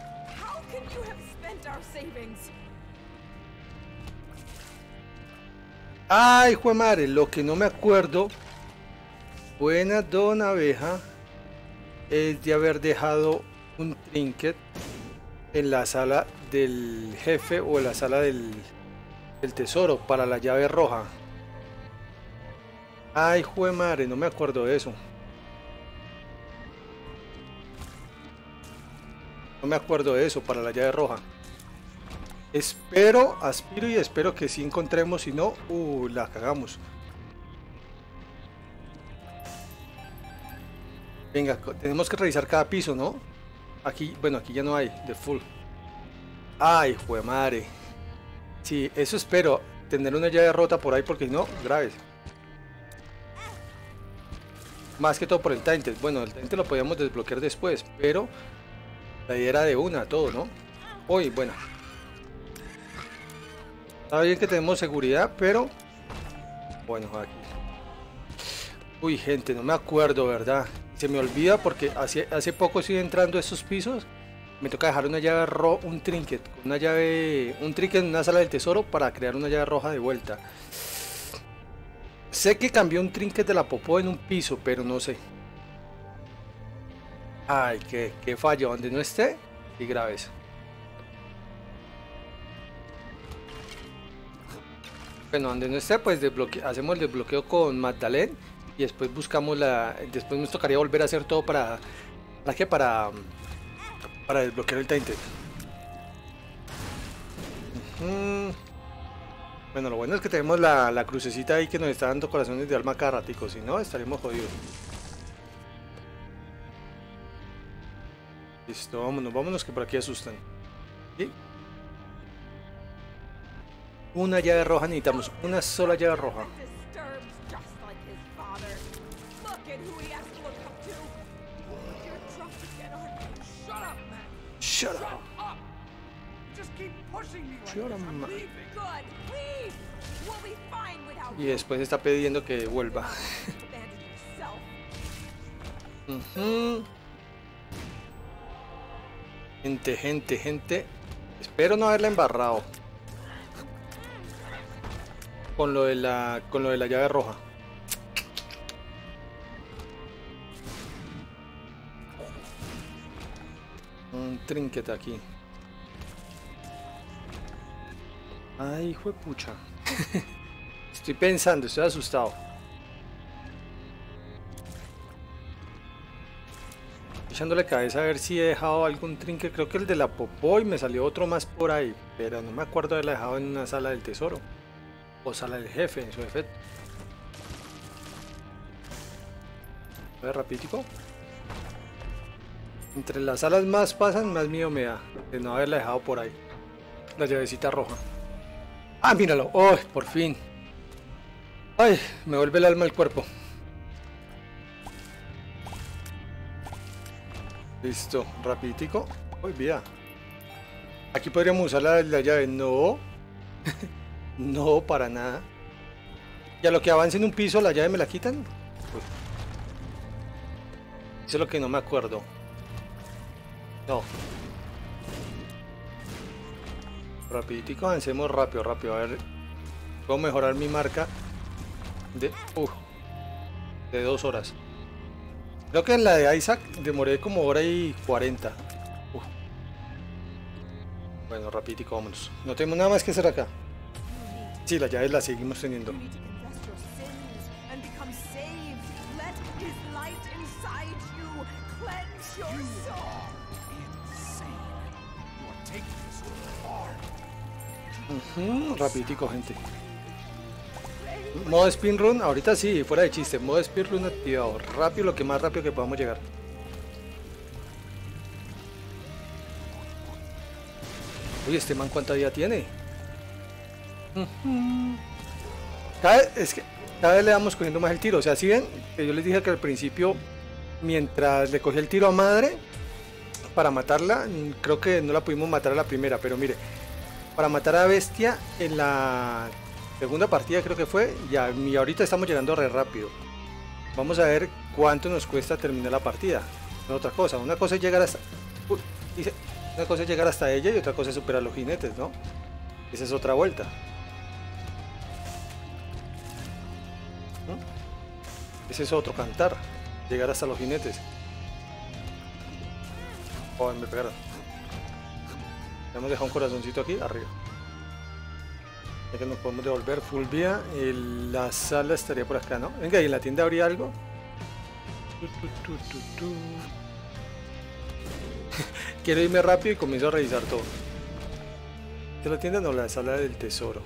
Ay, jue madre, lo que no me acuerdo. Buena don abeja. Es de haber dejado un trinket en la sala del jefe o en la sala del tesoro para la llave roja. Ay, jue madre, no me acuerdo de eso. No me acuerdo de eso para la llave roja. Espero, aspiro y espero que sí encontremos, si no, la cagamos. Venga, tenemos que revisar cada piso, ¿no? Aquí, bueno, aquí ya no hay, de full. Ay, jue madre. Sí, eso espero, tener una llave rota por ahí porque si no, graves. Más que todo por el Tainted. Bueno, el Tainted lo podíamos desbloquear después, pero la idea era de una, todo, ¿no? Uy, bueno. Está bien que tenemos seguridad, pero... Bueno, aquí. Uy, gente, no me acuerdo, ¿verdad? Se me olvida porque hace poco estoy entrando a estos pisos. Me toca dejar una llave roja, un trinket, una llave, un trinket en una sala del tesoro para crear una llave roja de vuelta. Sé que cambié un trinket de la popó en un piso, pero no sé. Ay, qué fallo, donde no esté y graves. Bueno, donde no esté, pues hacemos el desbloqueo con Magdalene y después buscamos después nos tocaría volver a hacer todo para desbloquear el Tainted. Bueno, lo bueno es que tenemos la crucecita ahí que nos está dando corazones de alma cada ratico, si no estaríamos jodidos. Listo, vámonos que por aquí asustan. ¿Sí? Una llave roja, necesitamos una sola llave roja. Shut up. Shut up, man. Y después está pidiendo que vuelva. Gente. Espero no haberla embarrado. Con lo de la llave roja. Un trinket aquí. Ay, hijo de pucha. Estoy pensando, estoy asustado. Echándole cabeza a ver si he dejado algún trinket. Creo que el de la popó y me salió otro más por ahí. Pero no me acuerdo de haberla dejado en una sala del tesoro. O sala del jefe, en su efecto. A ver, rapidito. Entre las salas más pasan, más miedo me da de no haberla dejado por ahí. La llavecita roja. ¡Ah, míralo! ¡Oh, por fin! ¡Ay! Me vuelve el alma al cuerpo. Listo, rapidito. ¡Uy, vida! Aquí podríamos usar la llave. No. No, para nada. Y a lo que avance en un piso, la llave me la quitan. Uy. Eso es lo que no me acuerdo. No. Rapidito, avancemos rápido. A ver. Puedo mejorar mi marca de 2 horas. Creo que en la de Isaac demoré como 1:40. Bueno, rapidito, vámonos. No tenemos nada más que hacer acá. Sí, las llaves las seguimos teniendo. Rapidito, gente. Modo speedrun, ahorita sí, fuera de chiste. Modo speedrun activado. Rápido, lo que más rápido que podamos llegar. Uy, este man cuánta vida tiene. Es que cada vez le vamos cogiendo más el tiro. O sea, si ven, que yo les dije que al principio, mientras le cogí el tiro a madre para matarla, creo que no la pudimos matar a la primera, pero mire, para matar a bestia en la segunda partida creo que fue, ya, y ahorita estamos llegando re rápido. Vamos a ver cuánto nos cuesta terminar la partida. No, otra cosa, una cosa es llegar hasta una cosa es llegar hasta ella y otra cosa es superar los jinetes, ¿no? Esa es otra vuelta. Ese es otro cantar, llegar hasta los jinetes. Oh, me pegaron. Hemos dejado un corazoncito aquí arriba. Ya que nos podemos devolver full vía. La sala estaría por acá, ¿no? Venga, ¿y en la tienda habría algo? Quiero irme rápido y comienzo a revisar todo. ¿De la tienda? No, la sala del tesoro.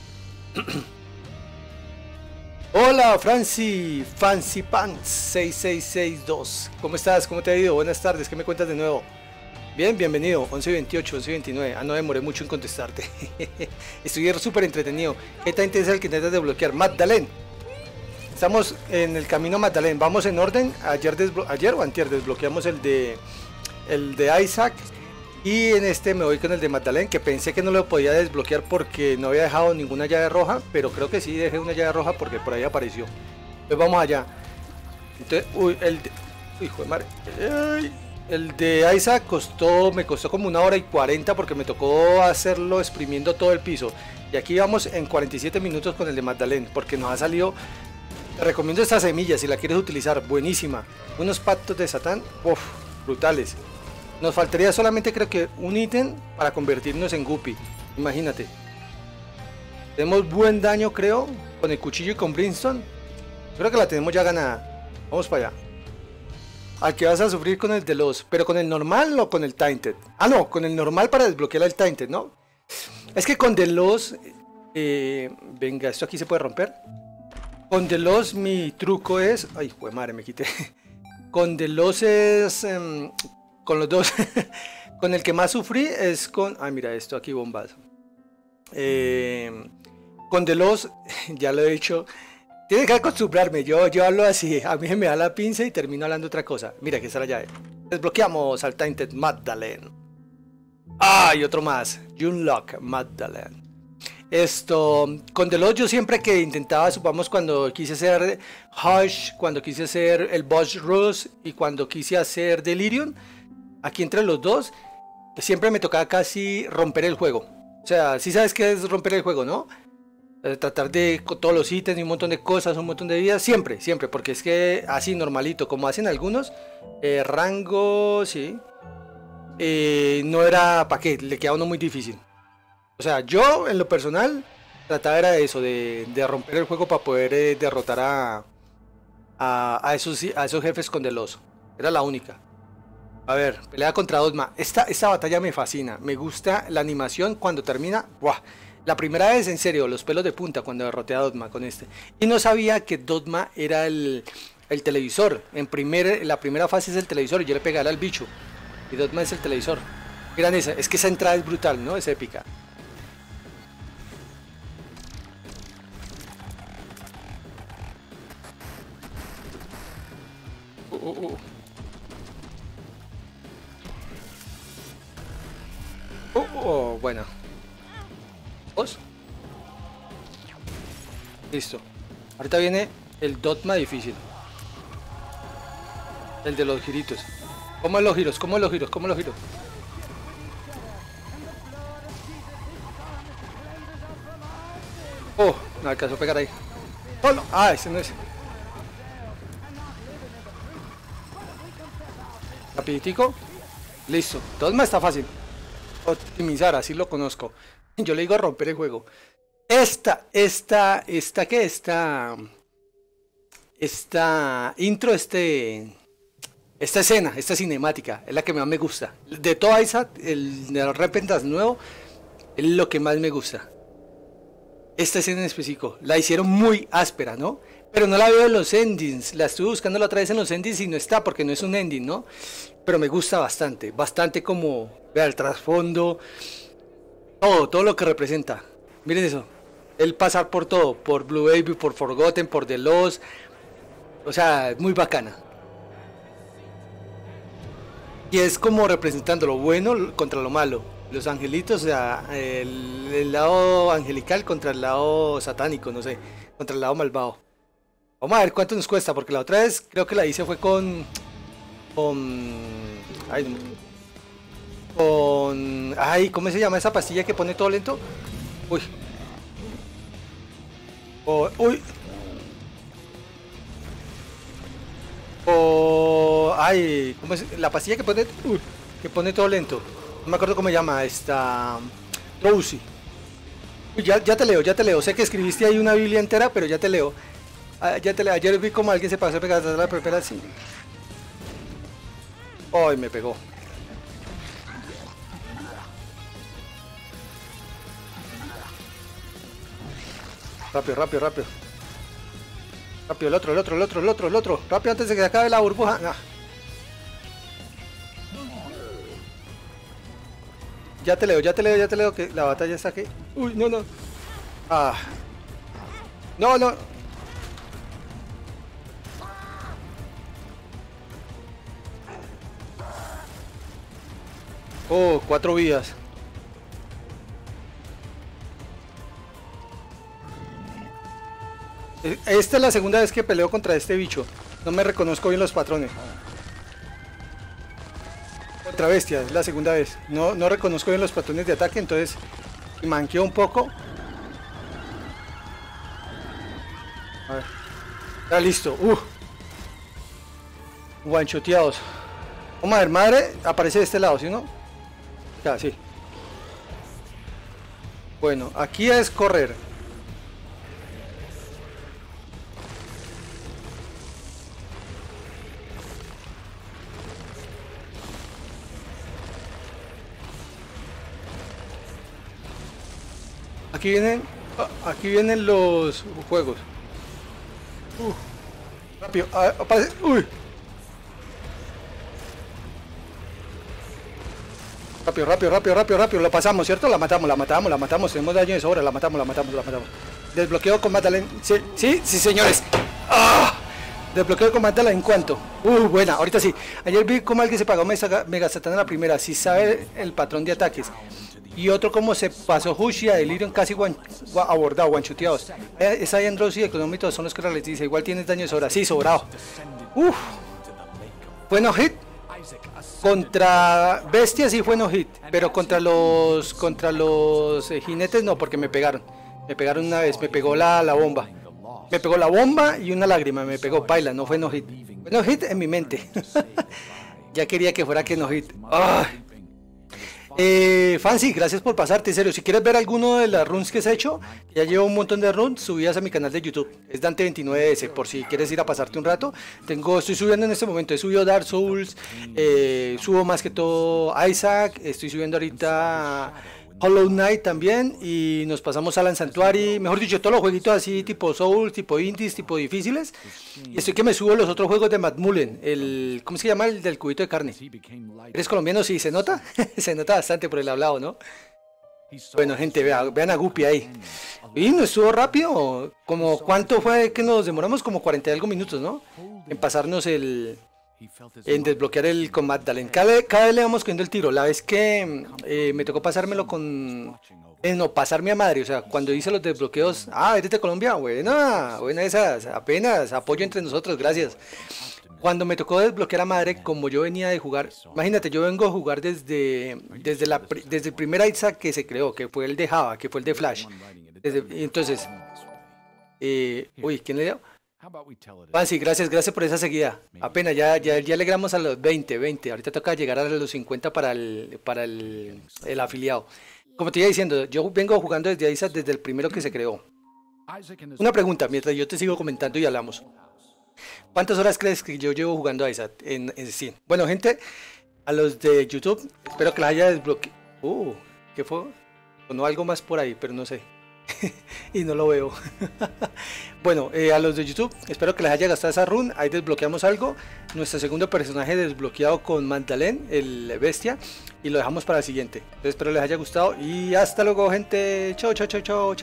Hola Franci, Fancy Pants 6662. ¿Cómo estás? ¿Cómo te ha ido? Buenas tardes, ¿qué me cuentas de nuevo? Bien, bienvenido, 1128, 1129. Ah, no demoré mucho en contestarte. Estoy súper entretenido. ¿Qué tan intensa el que intentas desbloquear? Magdalene. Estamos en el camino a Magdalene. Vamos en orden. Ayer o antier desbloqueamos el de Isaac. Y en este me voy con el de Magdalene, que pensé que no lo podía desbloquear porque no había dejado ninguna llave roja. Pero creo que sí dejé una llave roja porque por ahí apareció. Entonces vamos allá. Entonces, uy, hijo de madre. El de Isaac me costó como 1 hora y 40 porque me tocó hacerlo exprimiendo todo el piso. Y aquí vamos en 47 minutos con el de Magdalene porque nos ha salido. Te recomiendo esta semilla si la quieres utilizar, buenísima. Unos pactos de Satán, uff, brutales. Nos faltaría solamente creo que un ítem para convertirnos en Guppy. Imagínate. Tenemos buen daño creo con el cuchillo y con Brimstone. Creo que la tenemos ya ganada. Vamos para allá. Al que vas a sufrir con el de los... ¿Pero con el normal o con el Tainted? Ah, no, con el normal para desbloquear el Tainted, ¿no? Es que con de los... venga, esto aquí se puede romper. Con de los mi truco es... Ay, jue madre, me quité. Con de los es... con los dos... con el que más sufrí es con... Ay, mira esto aquí, bombazo. Con de los... ya lo he dicho... Tienes que acostumbrarme, yo hablo así, a mí me da la pinza y termino hablando otra cosa. Mira, aquí está la llave. Desbloqueamos al Tainted Magdalene. Ah, y otro más. Unlock Magdalene. Esto, con The Lost yo siempre que intentaba, supongamos cuando quise hacer Hush, cuando quise hacer el Boss Rush y cuando quise hacer Delirium, aquí entre los dos, siempre me tocaba casi romper el juego. O sea, sí sabes qué es romper el juego, ¿no? Tratar de con todos los ítems y un montón de cosas, un montón de vidas, siempre, porque es que así normalito, como hacen algunos, rango, sí, no era para qué, le queda a uno muy difícil. O sea, yo en lo personal trataba era de eso, de romper el juego para poder derrotar a esos jefes con Delos. Era la única. A ver, pelea contra Dogma. Esta batalla me fascina, me gusta la animación cuando termina. ¡Buah! La primera vez, en serio, los pelos de punta cuando derroté a Dogma con este. Y no sabía que Dogma era el televisor. La primera fase es el televisor y yo le pegara al bicho. Y Dogma es el televisor. Miren esa, es que esa entrada es brutal, ¿no? Es épica. Bueno. ¿Dos? Listo. Ahorita viene el Dogma difícil. El de los giritos. ¿Cómo es los giros? ¿Cómo es los giros? ¿Cómo es los giros? Oh, no alcanzó a pegar ahí. Oh, no. Ah, ese no es. Rapiditico. Listo. Dogma está fácil. Optimizar, así lo conozco. Yo le digo romper el juego. Esta intro, esta escena, esta cinemática, es la que más me gusta. De toda esa, el de Repentance nuevo, es lo que más me gusta. Esta escena en específico, la hicieron muy áspera, ¿no? Pero no la veo en los endings, la estuve buscando la otra vez en los endings y no está, porque no es un ending, ¿no? Pero me gusta bastante como, vea, el trasfondo. todo lo que representa. Miren eso. El pasar por todo, por Blue Baby, por Forgotten, por The Lost. O sea, es muy bacana. Y es como representando lo bueno contra lo malo. Los angelitos, o sea, el lado angelical contra el lado satánico, no sé, contra el lado malvado. Vamos a ver cuánto nos cuesta, porque la otra vez creo que la hice fue con... Ay, ay, ¿cómo se llama esa pastilla que pone todo lento? Uy. Uy. Ay, ¿cómo es? La pastilla que pone todo lento. No me acuerdo cómo se llama, esta... Drowsy. Uy, ya te leo. Sé que escribiste ahí una biblia entera, pero ya te leo. Ya te leo. Ayer vi como alguien se pasó a pegar a la propera así. Ay, me pegó. Rápido. Rápido, el otro. Rápido antes de que se acabe la burbuja. Nah. Ya te leo que la batalla está aquí. Uy, no. Ah. No. Oh, 4 vidas. Esta es la segunda vez que peleo contra este bicho. No me reconozco bien los patrones. Otra bestia, es la segunda vez. No reconozco bien los patrones de ataque, entonces manqueo un poco. A ver. Ya listo. Guanchoteados. Vamos a ver, madre. Aparece de este lado, ¿sí no? Ya, sí. Bueno, aquí es correr. Aquí vienen los juegos. Rápido, aparece. Uy. Rápido. Lo pasamos, ¿cierto? La matamos. Tenemos daño de sobra. La matamos. Desbloqueo con Magdalene. Sí, señores. ¡Ah! Desbloqueo con Magdalene en cuanto. Buena, ahorita sí. Ayer vi cómo alguien se pagó Mega Satán a la primera. Si sabe el patrón de ataques. Y otro como se pasó Hushia, Delirium casi abordado, guanchuteados. Esa y Andros y Económicos son los que les dice. Igual tienes daño de sobra. Sí, sobrado. Bueno, hit. Contra bestias sí fue no hit, pero contra los jinetes no, porque me pegaron una vez, me pegó la bomba, me pegó la bomba y una lágrima, me pegó paila, no fue no hit, fue no hit en mi mente. Ya quería que fuera que no hit. Fancy, gracias por pasarte, en serio. Si quieres ver alguno de las runs que se ha hecho, ya llevo un montón de runs subidas a mi canal de YouTube. Es Dante29S, por si quieres ir a pasarte un rato. Estoy subiendo en este momento, he subido Dark Souls, subo más que todo Isaac, estoy subiendo ahorita Hollow Knight también, y nos pasamos a Alan Sanctuary, mejor dicho, todos los jueguitos así tipo Souls, tipo Indies, tipo difíciles. Y estoy que me subo los otros juegos de Matt Mullen, ¿cómo se llama? El del cubito de carne. ¿Eres colombiano? Sí, ¿se nota? Se nota bastante por el hablado, ¿no? Bueno, gente, vean a Guppy ahí. Y no estuvo rápido, como ¿cuánto fue que nos demoramos? Como 40 y algo minutos, ¿no? En pasarnos en desbloquear el con Magdalene. Cada vez le vamos cogiendo el tiro. La vez que me tocó pasármelo con... no, pasarme a madre, o sea, cuando hice los desbloqueos... ¿Eres de Colombia? Buena esas, apenas, apoyo entre nosotros, gracias. Cuando me tocó desbloquear a madre, como yo venía de jugar... Imagínate, yo vengo a jugar desde el primer Isaac que se creó, que fue el de Java, que fue el de Flash. Entonces... uy, ¿quién le dio? Sí, gracias por esa seguida. Apenas ya alegramos a los 20. Ahorita toca llegar a los 50 para el afiliado. Como te iba diciendo, yo vengo jugando desde Isaac desde el primero que se creó. Una pregunta, mientras yo te sigo comentando y hablamos. ¿Cuántas horas crees que yo llevo jugando a Isaac en Steam? Bueno, gente, a los de YouTube, espero que la haya desbloqueado. ¿Qué fue? O no, algo más por ahí, pero no sé. y no lo veo. Bueno, a los de YouTube, espero que les haya gastado esa run. Ahí desbloqueamos algo. Nuestro segundo personaje desbloqueado con Magdalene, el bestia. Y lo dejamos para el siguiente. Entonces espero les haya gustado. Y hasta luego, gente. Chao, chao, chao, chao.